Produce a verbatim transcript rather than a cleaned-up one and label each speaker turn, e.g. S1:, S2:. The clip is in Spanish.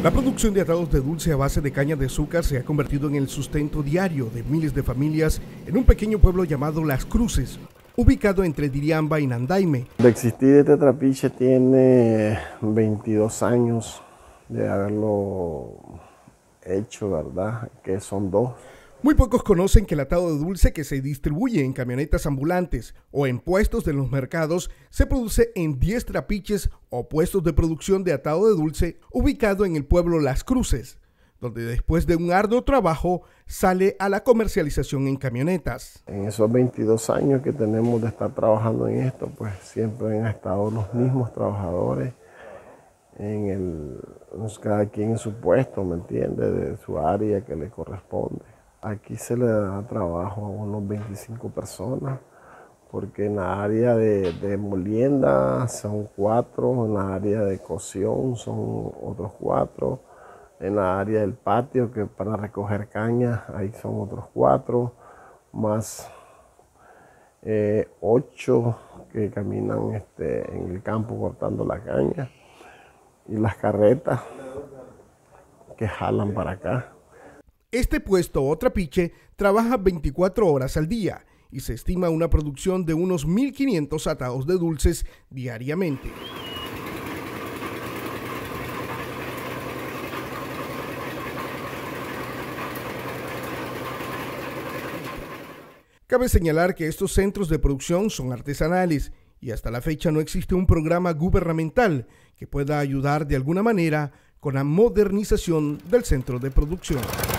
S1: La producción de atados de dulce a base de caña de azúcar se ha convertido en el sustento diario de miles de familias en un pequeño pueblo llamado Las Cruces, ubicado entre Diriamba y Nandaime.
S2: De existir este trapiche tiene veintidós años de haberlo hecho, ¿verdad? Que son dos.
S1: Muy pocos conocen que el atado de dulce que se distribuye en camionetas ambulantes o en puestos de los mercados se produce en diez trapiches o puestos de producción de atado de dulce ubicado en el pueblo Las Cruces, donde después de un arduo trabajo sale a la comercialización en camionetas.
S2: En esos veintidós años que tenemos de estar trabajando en esto, pues siempre han estado los mismos trabajadores, en el, cada quien en su puesto, ¿me entiende? De su área que le corresponde. Aquí se le da trabajo a unos veinticinco personas, porque en la área de, de molienda son cuatro, en la área de cocción son otros cuatro, en la área del patio, que para recoger caña, ahí son otros cuatro, más eh, ocho que caminan este, en el campo cortando la caña, y las carretas que jalan para acá.
S1: Este puesto o trapiche trabaja veinticuatro horas al día y se estima una producción de unos mil quinientos atados de dulces diariamente. Cabe señalar que estos centros de producción son artesanales y hasta la fecha no existe un programa gubernamental que pueda ayudar de alguna manera con la modernización del centro de producción.